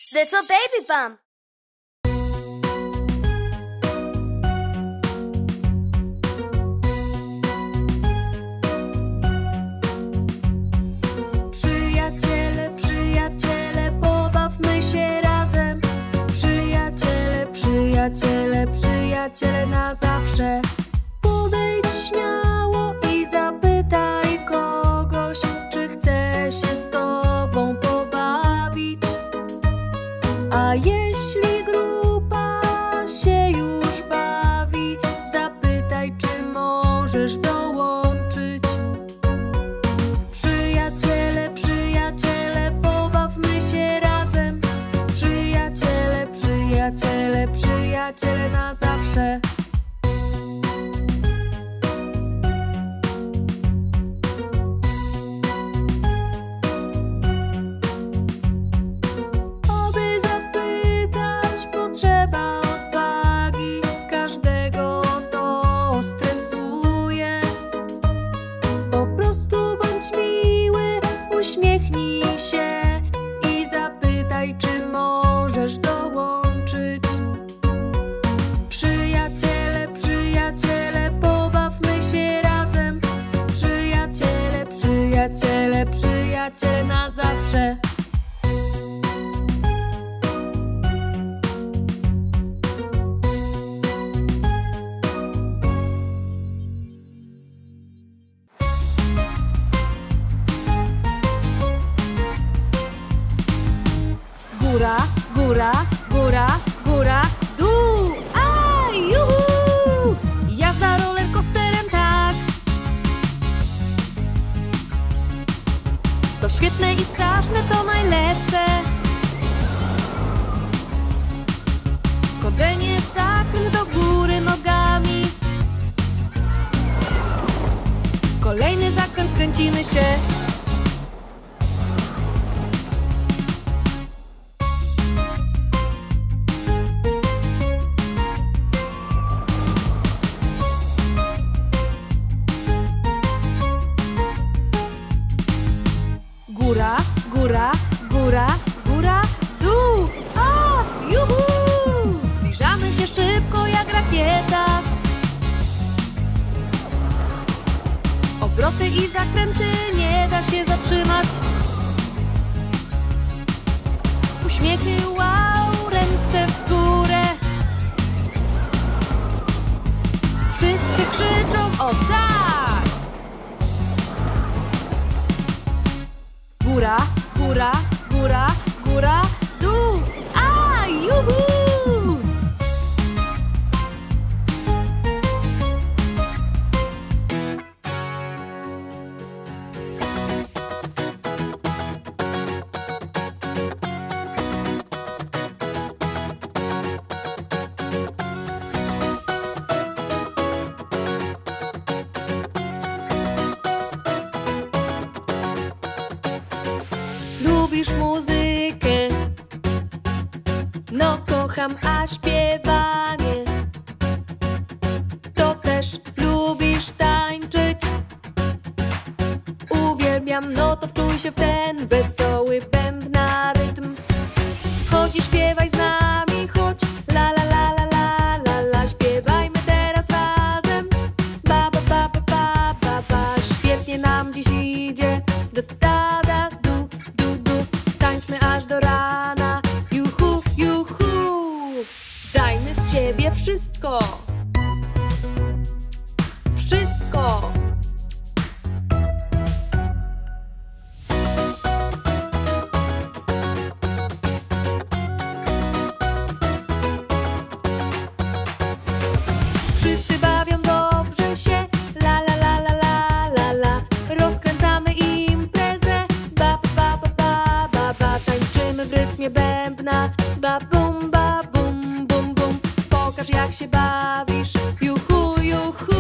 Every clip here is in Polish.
Little baby bump. Przyjaciele, przyjaciele, pobawmy się razem. Przyjaciele, przyjaciele, przyjaciele na zawsze. Podejdź śmiało i zapytaj kogoś, czy chce się z tobą pobawić. A jeśli grupa się już bawi, zapytaj, czy możesz dołączyć. Przyjaciele, przyjaciele, pobawmy się razem. Przyjaciele, przyjaciele, przyjaciele na zawsze. Aby zapytać, potrzeba odwagi. Każdego to stresuje. Po prostu bądź miły, uśmiechnij się i zapytaj, czy możesz dołączyć. Przyjaciele, przyjaciele, pobawmy się razem. Przyjaciele, przyjaciele, przyjaciele na zawsze. Góra, góra, góra, góra, dół! Aj, juhu! Jazda rollercoasterem, tak! To świetne i straszne, to najlepsze. Chodzenie w zakręt do góry nogami. Kolejny zakręt, kręcimy się. Góra, góra, góra, góra, dół! A, juhu! Zbliżamy się szybko jak rakieta. Obroty i zakręty, nie da się zatrzymać. Uśmiechy, wow, ręce w górę. Wszyscy krzyczą, o tak! Góra, góra, góra, góra, dół! A, juhu! Lubisz muzykę? No kocham, a śpiewanie to też lubisz tańczyć? Uwielbiam, no to wczuj się w ten wesoły bębna rytm. Chodź i śpiewaj z nami, chodź, la la la la la la la. Śpiewajmy teraz razem, ba ba ba ba ba ba ba. Świetnie nam dziś idzie, da da da du du du. Tańczmy aż do rana, juhu juhu. Dajmy z siebie wszystko, wszystko. Wszyscy bawią dobrze się, la la la la la la la. Rozkręcamy imprezę, ba ba ba ba ba ba. Tańczymy w rytmie bębna, ba bum bum bum. Pokaż, jak się bawisz, juhu juhu.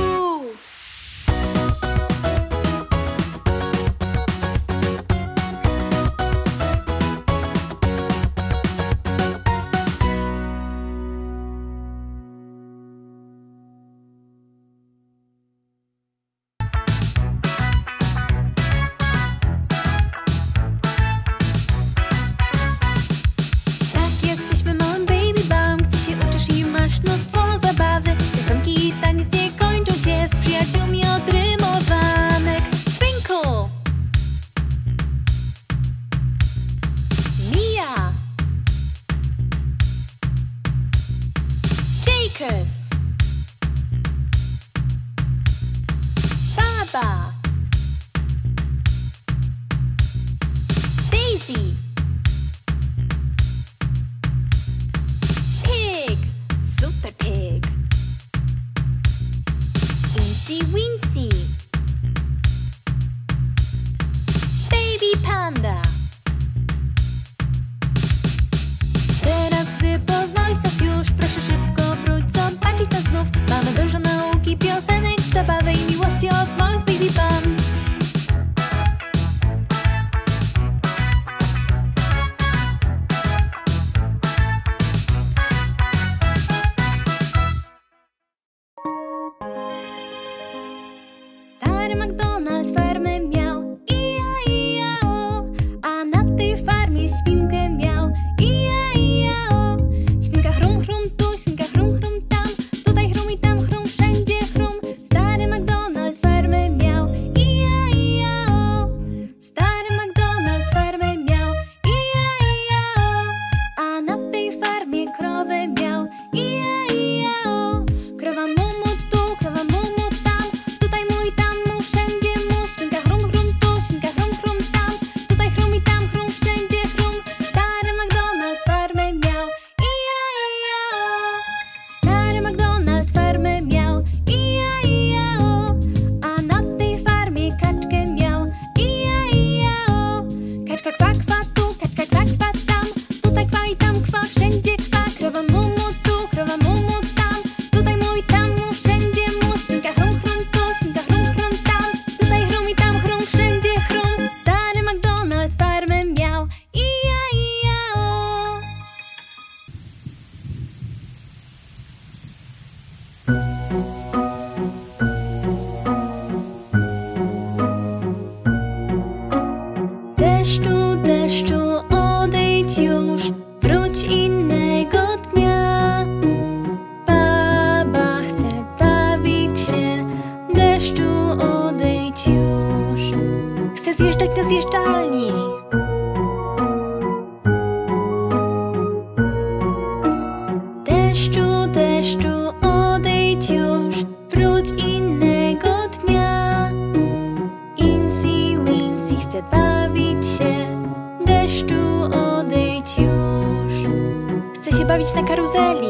pobawić na karuzeli.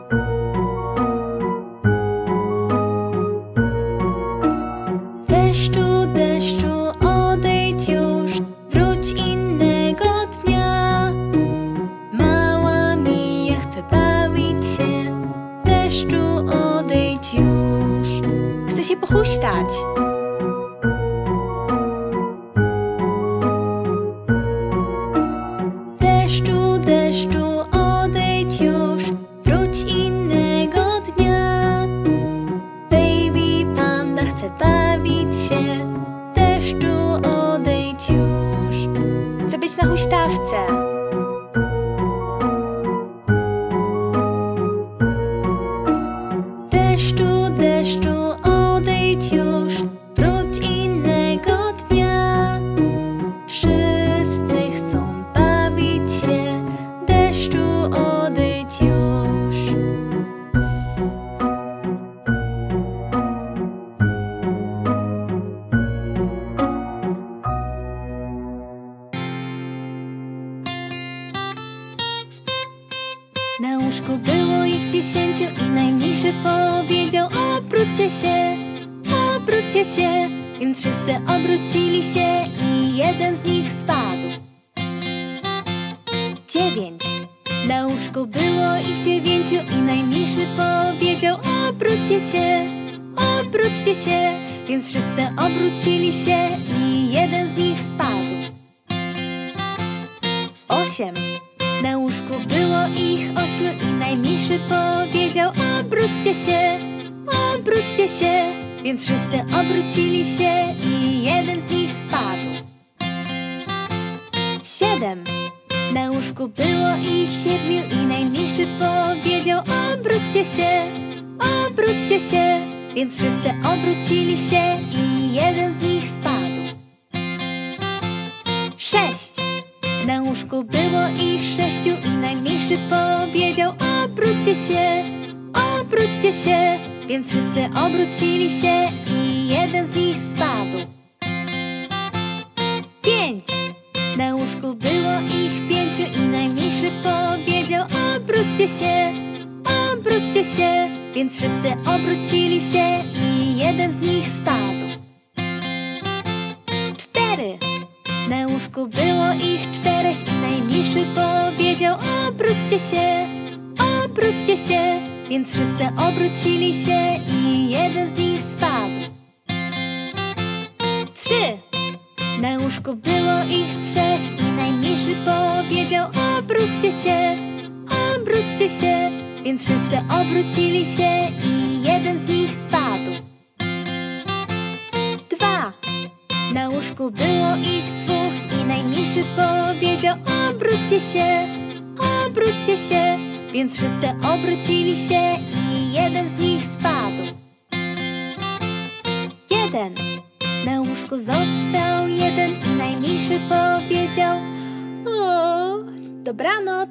Deszczu, deszczu, odejdź już, wróć innego dnia. Mała Mija chce bawić się, deszczu, odejdź już. Chce się pochuśtać. Deszczu, deszczu, odejdź już, wróć innego dnia. Baby panda chce bawić się, deszczu, odejdź już. Chcę być na huśtawce. Deszczu, deszczu, odejdź już, wróć innego dnia. Wszyscy chcą bawić się, deszczu, odejdź już. Na łóżku było ich 10 i najmniejszy powiedział: obróćcie się, obróćcie się. Więc wszyscy obrócili się i jeden z nich spadł. 9. Na łóżku było ich 9 i najmniejszy powiedział: obróćcie się, obróćcie się. Więc wszyscy obrócili się i jeden z nich spadł. 8. Na łóżku było ich 8 i najmniejszy powiedział: obróćcie się, obróćcie się. Więc wszyscy obrócili się i jeden z nich spadł. 7. Na łóżku było ich 7 i najmniejszy powiedział: obróćcie się, obróćcie się. Więc wszyscy obrócili się i jeden z nich spadł. 6. Na łóżku było ich 6 i najmniejszy powiedział: obróćcie się, obróćcie się. Więc wszyscy obrócili się i jeden z nich spadł. 5. Na łóżku było ich 5 i najmniejszy powiedział: obróćcie się, obróćcie się. Więc wszyscy obrócili się i jeden z nich spadł. 4. Na łóżku było ich 4 i najmniejszy powiedział: obróćcie się, obróćcie się. Więc wszyscy obrócili się i jeden z nich spadł. 3. Na łóżku było ich 3 i najmniejszy powiedział: obróćcie się, obróćcie się. Więc wszyscy obrócili się i jeden z nich spadł. 2. Na łóżku było ich 2 i najmniejszy powiedział: obróćcie się, obróćcie się. Więc wszyscy obrócili się i jeden z nich spadł. 1. Na łóżku został 1 i najmniejszy powiedział: o, dobranoc.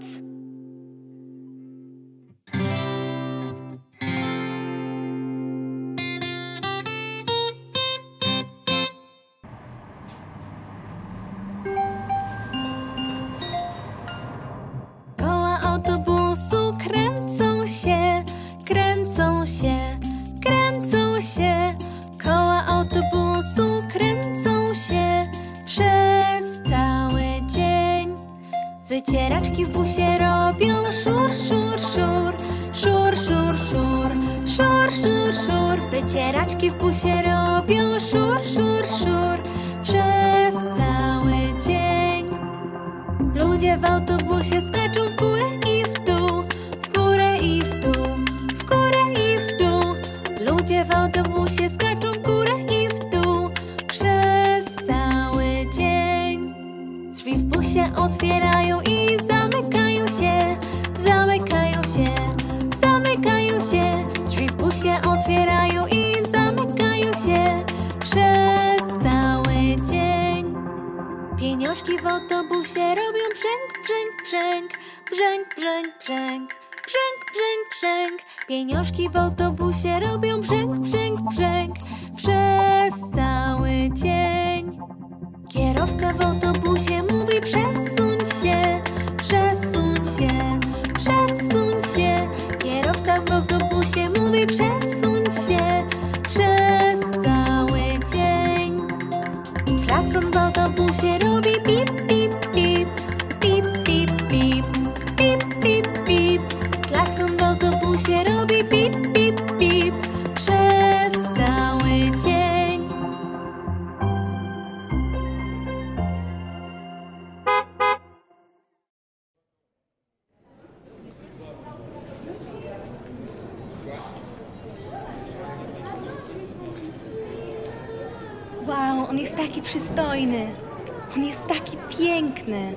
Koła autobusu kręcą się, kręcą się, kręcą się. Koła autobusu kręcą się przez cały dzień. Wycieraczki w busie robią szur, szur, szur, szur, szur, szur, szur, szur, szur. Wycieraczki w busie robią szur, szur, szur przez cały dzień. Ludzie w autobusie skaczą w górę i w dół, w górę i w dół, w górę i w dół. Ludzie w autobusie skaczą w górę i w dół przez cały dzień. Drzwi w busie otwierają i zamykają się, zamykają się, zamykają się. Drzwi w busie otwierają i zamykają się przez cały dzień. Pieniążki w autobusie robią brzęk, brzęk, brzęk, brzęk, brzęk, brzęk, brzęk, brzęk, brzęk. Pieniążki w autobusie robią brzęk, brzęk, brzęk przez cały dzień. Kierowca w autobusie mówi: przesuń się, przesuń się, przesuń On jest taki przystojny. On jest taki piękny.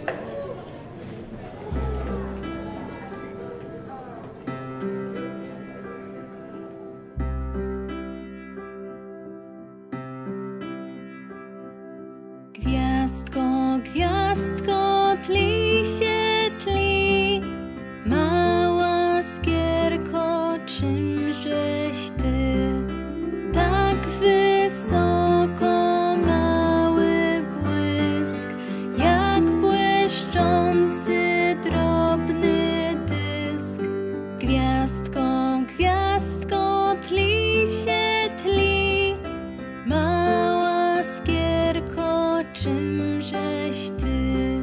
Gwiazdko, gwiazdko, tli się, tli. Mała skierko, czymżeś ty tak wysoko, mały błysk, jak błyszczący, drobny dysk. Gwiazdko, gwiazdko, tli się, tli. Mała skierko, czymżeś ty?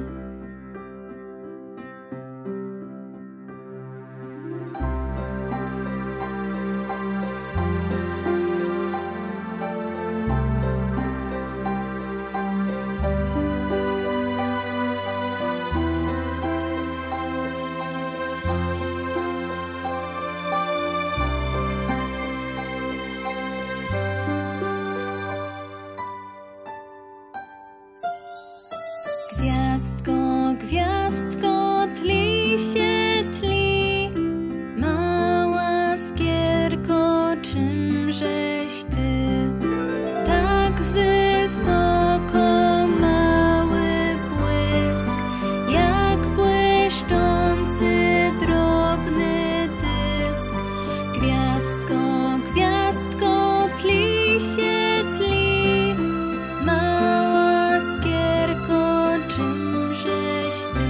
Gwiazdko, gwiazdko, tli się, tli. Mała skierko, czymżeś ty tak wysoko, mały błysk, jak błyszczący, drobny dysk. Gwiazdko, gwiazdko, tli się, tli. Mała skierko, czymżeś ty?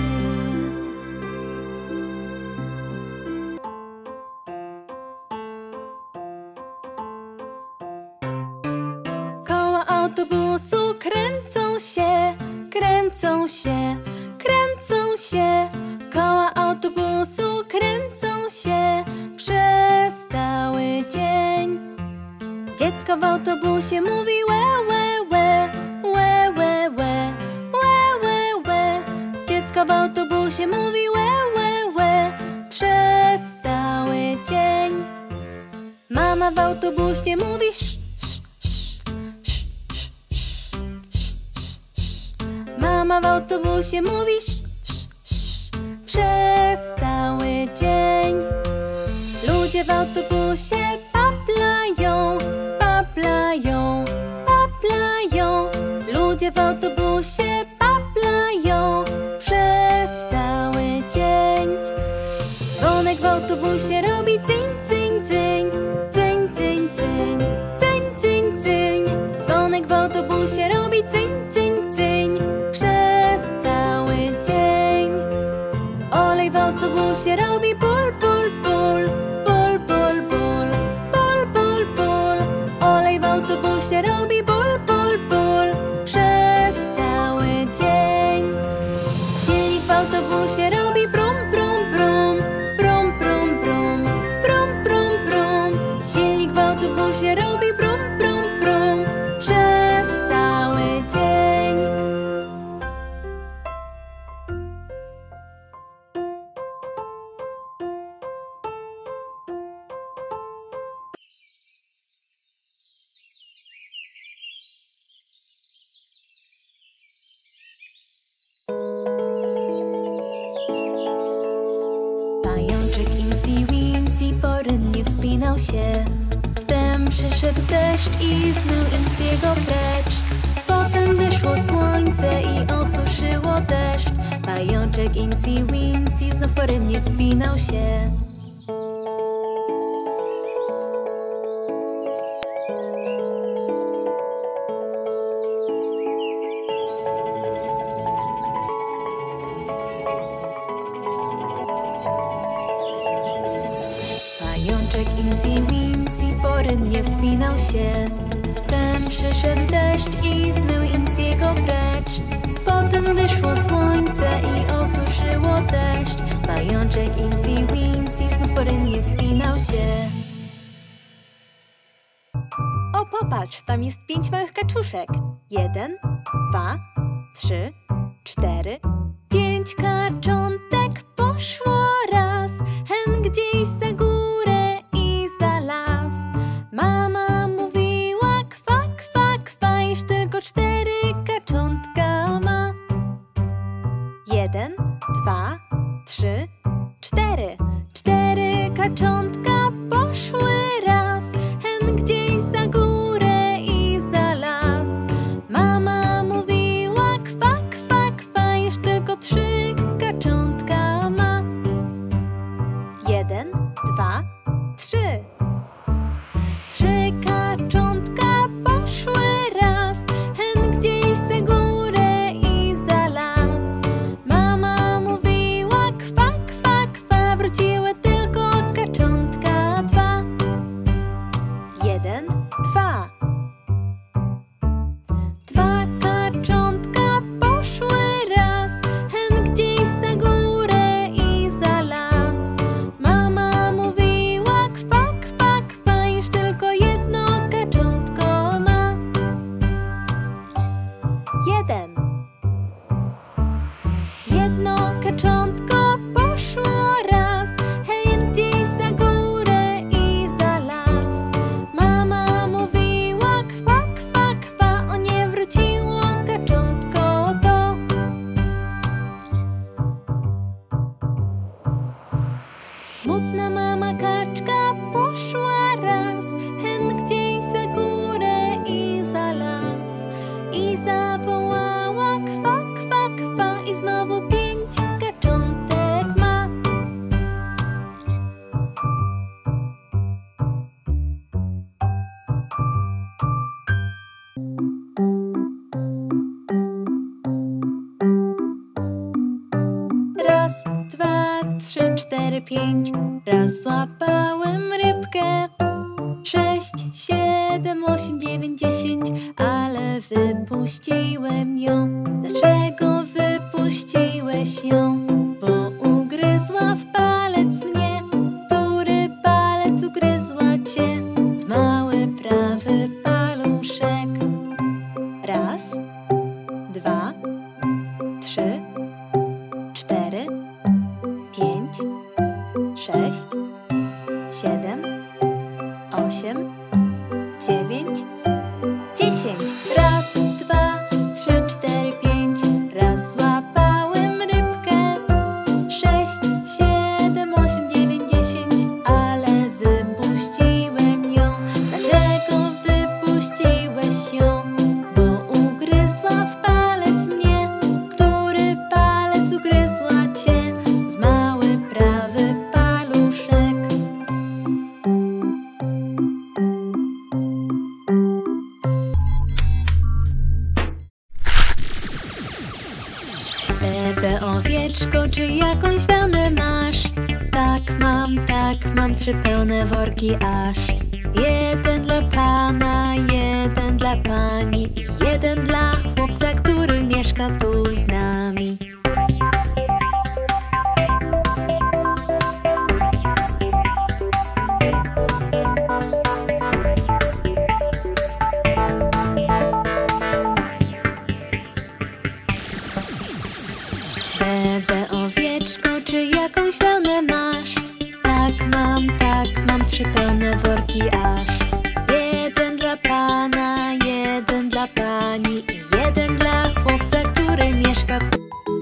Koła autobusu kręcą się, kręcą się, kręcą się. Koła autobusu kręcą się przez cały dzień. Dziecko w autobusie mówi łe, łe, łe, łe, łe, łe, łe, łe, łe. Dziecko w autobusie mówi łe, łe, łe przez cały dzień. Mama w autobusie mówi sz, sz, sz, sz, sz, sz, sz, sz. Mama w autobusie mówi sz, sz, sz przez cały dzień. Ludzie w autobusie paplają, paplają, paplają. Ludzie w autobusie paplają przez cały dzień. Dzwonek w autobusie robi cyń, cyń, cyń, cyń, cyń, cyń, cyń, cyń, cyń. Dzwonek w autobusie robi cyń, cyń, cyń przez cały dzień. Olej w autobusie robi ból, ból, ból, ból, ból, ból, ból, ból, ból. Olej w autobusie robi ból, ból, ból przez cały dzień. Silnik w autobusie robi brum, brum, brum, brum, brum, brum, brum, brum, brum. Silnik w autobusie robi brum, brum, brum przez cały dzień. Pajączek Incy Wincy porynnie wspinał się. Wtem przyszedł deszcz i zmył Incy'ego precz. Potem wyszło słońce i osuszyło deszcz. Pajączek Incy Wincy znów porynnie wspinał się. Pajączek Incy Wincy porynnie wspinał się. Wtem przyszedł deszcz i zmył Incy'ego precz. Potem wyszło słońce i osuszyło deszcz. Pajączek Incy Wincy znów porynnie wspinał się. O, popatrz, tam jest 5 małych kaczuszek. 1, 2, 3, 4, 5 kaczątek poszło raz. Hen gdzieś za górę i za las. Mama mówiła kwa, kwa, kwa, już tylko 2, 3, 4. 4 kaczątka poszły raz, hen gdzieś za górę i za las. Mama mówiła kwa, kwa, kwa, już tylko 3 kaczątka ma. 1, 2, 3. 3 kaczątka poszły raz, hen gdzieś za górę i za las. Mama mówiła kwa, kwa, kwa, wróciły tylko kaczątka 2. 1, 2. 2 kaczątka poszły raz, hen gdzieś za górę i za las. Mama mówiła kwa, kwa, kwa, już tylko jedno kaczątko ma. 1. Jedno kaczątko poszło raz, hen gdzieś za górę i za las. Mama mówiła kwa, kwa, kwa, o nie wróciło kaczątko to. Smutna mama kaczka poszła raz, hen gdzieś za górę i za las. I zawołała kwa, kwa, kwa, i znowu 5 kaczątek ma. Raz, 2, 3, 4, 5. Raz złapałem rybkę. 6, 7, 8, 9, 10. Ale wypuściłem ją. Dlaczego wypuściłeś ją? Bo ugryzła w palec mnie. Który palec ugryzła cię? W mały prawy paluszek. Raz, 2, 3, 4, 5, 6, 7, 8, 9, 10. Raz, 2, 3, 4, 5. Raz złapałem rybkę. 6, 7, 8, 9, 10. Ale wypuściłem ją. Dlaczego wypuściłeś ją? Bo ugryzła w palec mnie. Który palec ugryzła cię? W mały prawy paluszek. Bebe owieczko, czy jakąś wełnę masz? Tak mam 3 pełne worki aż. 1 dla pana, 1 dla pani i 1 dla chłopca, który mieszka tu z nami. Bebe owieczko, czy jakąś wełnę masz? Tak mam 3 pełne worki aż. 1 dla pana, 1 dla pani i 1 dla chłopca, który mieszka tu.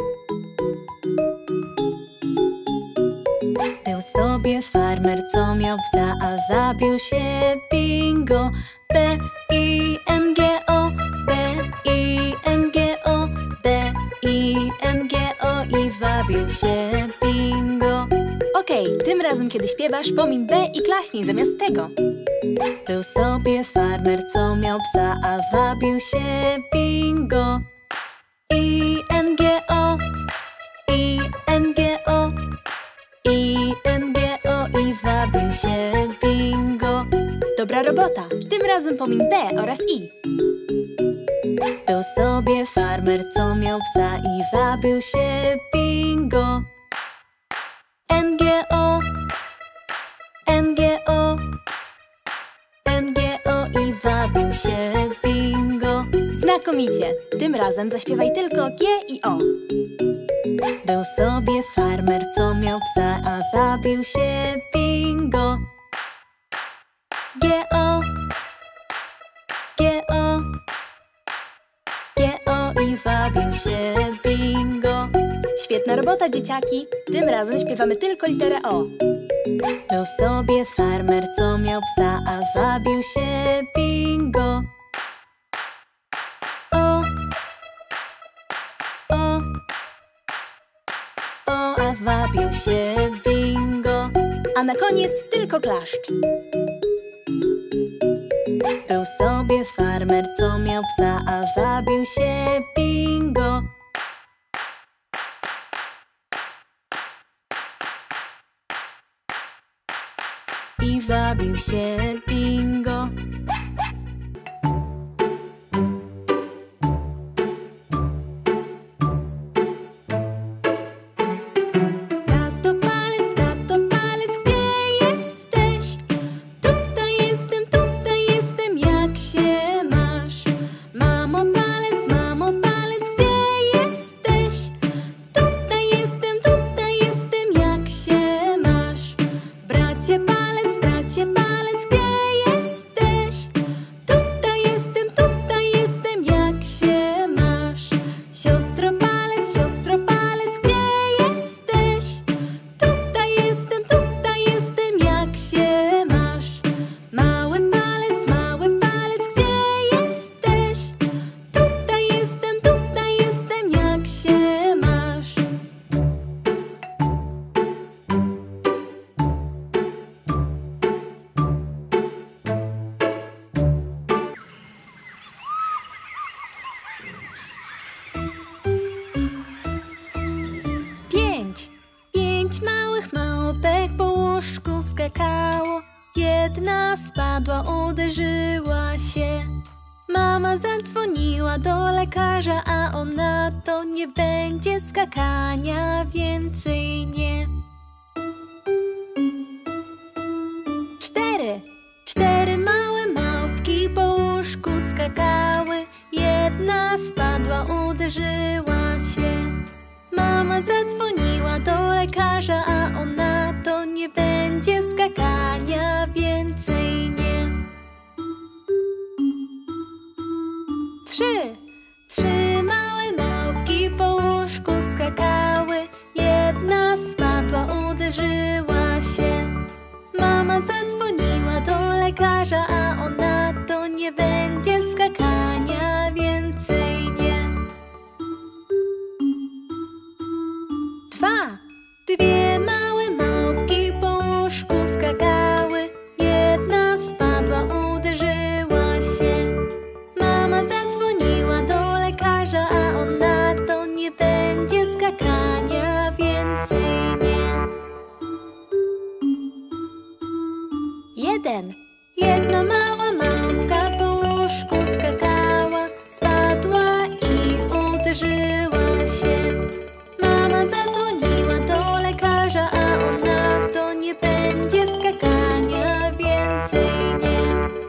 Był sobie farmer, co miał psa, a wabił się Bingo. B-I-N-G-O, B-I-N-G-o, B-I-N-G-o i wabił się Bingo. Okej, tym razem kiedy śpiewasz, pomin B i klaśnij zamiast tego. Był sobie farmer, co miał psa, a wabił się Bingo. I-N-G-o, I-N-G-o, I-N-G-o i wabił się Bingo. Dobra robota! Tym razem pomin B oraz I. Był sobie farmer, co miał psa i wabił się Bingo. N-G-O, N-G-o, N-G-o i wabił się Bingo. Znakomicie! Tym razem zaśpiewaj tylko G i O. Był sobie farmer, co miał psa, a wabił się Bingo. G-O, G-O, G-O i wabił się Bingo. Świetna robota, dzieciaki! Tym razem śpiewamy tylko literę O. Był sobie farmer, co miał psa, a wabił się bingo. A wabił się bingo. A na koniec tylko klaszcz. Był sobie farmer, co miał psa, a wabił się bingo. I wabił się bingo. Jedna spadła, uderzyła się. Mama zadzwoniła do lekarza, a on na to: nie będzie skakania, więcej nie. 4 małe małpki po łóżku skakały. Jedna spadła, uderzyła się. Mama zadzwoniła do lekarza, a on na to: nie będzie skakania, więcej nie. 3 małe małpki po łóżku skakały. Jedna spadła, uderzyła się. Mama zadzwoniła do lekarza, a on na to: nie będzie skakania, więcej nie. 2 małe małpki po łóżku skakały. Jedna spadła, uderzyła się. Mama zadzwoniła do lekarza, a on na to: nie będzie skakania, więcej nie. 1 mała małpka po łóżku skakała. Spadła i uderzyła się. Mama zadzwoniła do lekarza, a on na to: nie będzie skakania, więcej nie.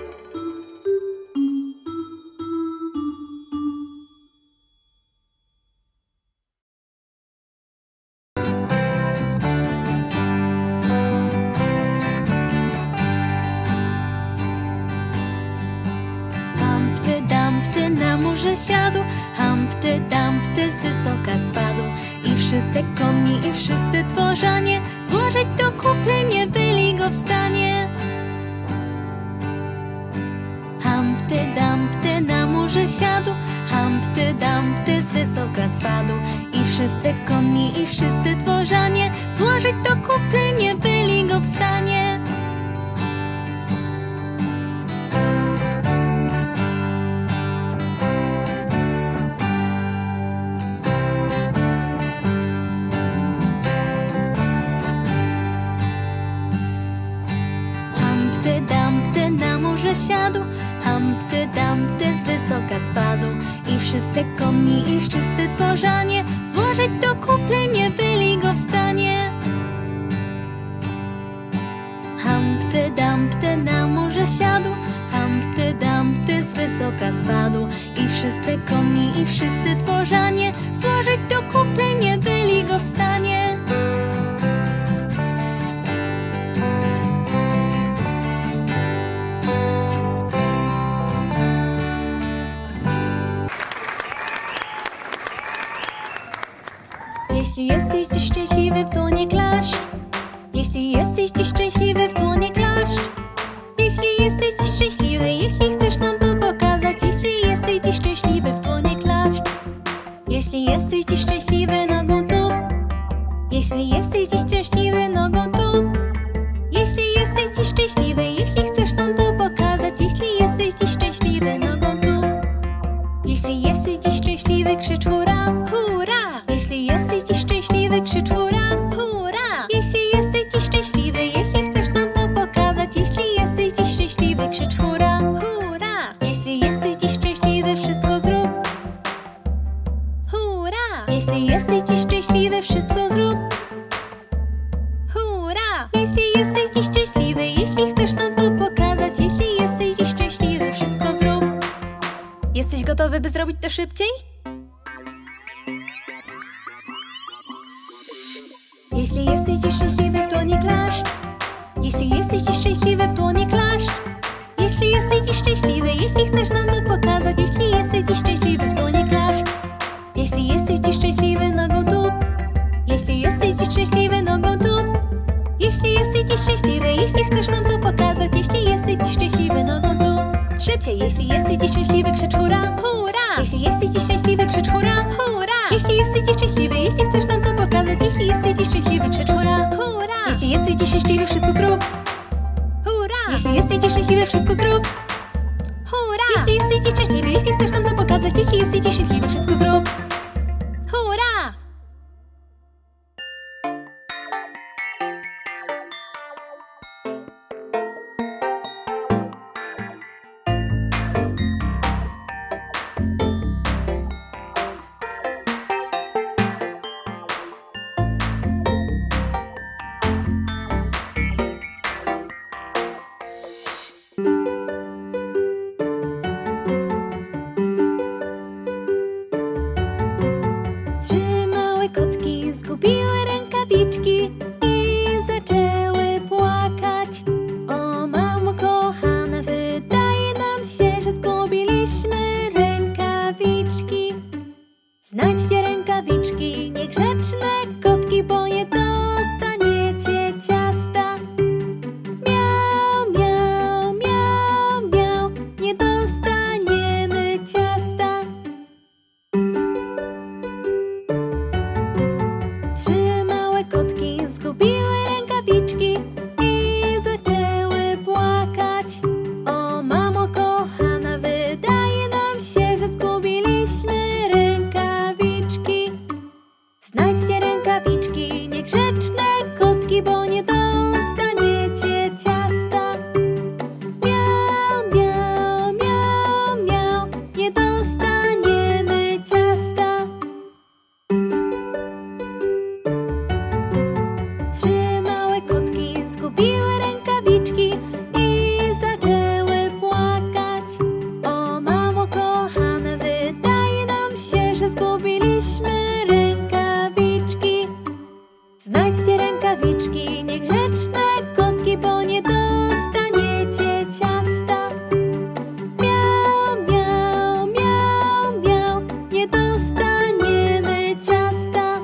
Humpty Dumpty na murze siadł. Humpty Dumpty z wysoka spadł. I wszyscy konni, i wszyscy tworzanie złożyć do kupy nie byli go w stanie. Humpty Dumpty na murze siadł. Humpty Dumpty z wysoka spadł. I wszyscy konni, i wszyscy tworzanie złożyć do kupy nie byli go w stanie. Humpty Dumpty na murze siadł. Humpty Dumpty z wysoka spadł. I wszyscy konni, i wszyscy tworzanie złożyć do kupy nie byli go w stanie. Humpty Dumpty na murze siadł. Humpty Dumpty z wysoka spadł. I wszyscy konni, i wszyscy tworzanie złożyć do kupy nie byli go w stanie. Jeśli jest Jeśli jesteś dziś szczęśliwy, nogą tu. Jeśli jesteś dziś szczęśliwy, jeśli chcesz nam to pokazać. Jeśli jesteś dziś szczęśliwy, nogą tu. Jeśli jesteś dziś szczęśliwy, krzycz hurra, hurra! Jeśli jesteś dziś szczęśliwy, krzycz hurra, hurra! Jeśli jesteś dziś szczęśliwy, jeśli chcesz nam to pokazać. Jeśli jesteś dziś szczęśliwy, krzycz hurra, hurra! Jeśli jesteś dziś szczęśliwy, wszystko zrób. Hurra! Jeśli jesteś dziś szczęśliwy, wszystko zrób. Hurra! Jeśli jesteś dziś szczęśliwy, jeśli chcesz nam to pokazać. Jeśli jesteś dziś szczęśliwy, wszystko zrób. Jesteś gotowy, by zrobić to szybciej? Jeśli jesteś dziś szczęśliwy, w dłonie klaszcz. Jeśli jesteś dziś szczęśliwy, w dłonie klaszcz. Jeśli jesteś dziś szczęśliwy, jeśli chcesz nam to pokazać. Jeśli jesteś dziś szczęśliwy, w dłonie klaszcz. Jeśli jesteś dziś szczęśliwy, nogą tu. Jeśli jesteś dziś szczęśliwy, nogą tu. Jeśli jesteś dziś szczęśliwy, jeśli chcesz nam to pokazać. Jeśli jesteś dziś szczęśliwy, nogą tu. Szybciej! Jeśli jesteś dziś szczęśliwy, krzycz hurra, hurra! Jeśli jesteś dziś szczęśliwy, krzycz hurra, hurra! Jeśli jesteś dziś szczęśliwy, jeśli chcesz nam to pokazać. Jeśli jesteś dziś szczęśliwy, krzycz hurra, hurra! Jeśli jesteś dziś szczęśliwy, wszystko zrób. Hurra! Jeśli jesteś dziś szczęśliwy, wszystko zrób. Hurra! Jeśli jesteś dziś szczęśliwy, jeśli chcesz nam to pokazać. Jeśli jesteś dziś szczęśliwy, wszystko zrób. Hurra! Trzy małe kotki zgubiły rękawiczki i zaczęły płakać. O mamo kochana, wydaje nam się, że zgubiliśmy rękawiczki. Znajdźcie rękawiczki, niegrzeczne kotki, bo nie dostaniecie ciasta. Miau, miau, miau, miau, nie dostaniemy ciasta. Trzy małe kotki zgubiły rękawiczki i zaczęły płakać. O mamo kochana, wydaje nam się, że zgubiliśmy rękawiczki. Znajdźcie rękawiczki, niegrzeczne kotki, bo nie dostaniecie ciasta. Miau, miau, miau, miau, nie dostaniemy ciasta. Trzy małe kotki zgubiły rękawiczki i zaczęły płakać. O mamo kochana, wydaje nam się, że zgubiliśmy rękawiczki. Znajdźcie rękawiczki, niegrzeczne kotki, bo nie dostaniecie ciasta. Miau, miau, miau, miau, nie dostaniemy ciasta.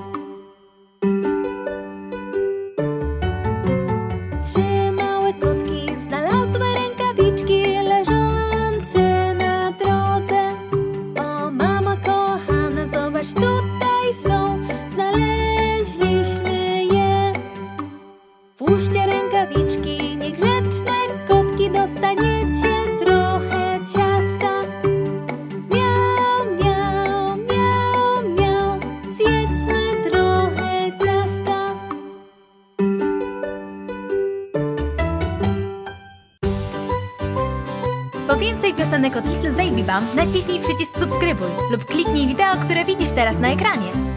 Trzy małe kotki znalazły rękawiczki leżące na drodze. O mama kochana, zobacz, tutaj są, znaleźliśmy je. Włóżcie rękawiczki, niegrzeczne kotki, dostaniecie trochę ciasta. Miau, miau, miau, miau, zjedzmy trochę ciasta. Po więcej piosenek od Little Baby Bum naciśnij przycisk subskrybuj lub kliknij wideo, które widzisz teraz na ekranie.